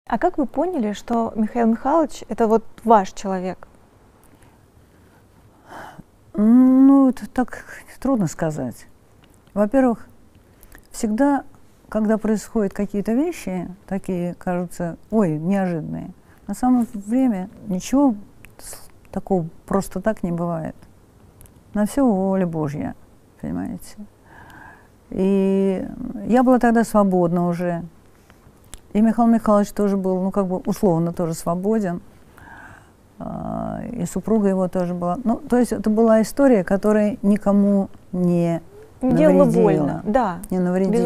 А как вы поняли, что Михаил Михайлович — это вот ваш человек? Ну, это так трудно сказать. Во-первых, всегда, когда происходят какие-то вещи, такие, кажутся, ой, неожиданные, на самом деле ничего такого просто так не бывает. На все воля Божья, понимаете. И я была тогда свободна уже. И Михаил Михайлович тоже был, ну, как бы условно тоже свободен. И супруга его тоже была. Ну, то есть это была история, которая никому не навредила. Делала больно, да. Не навредила.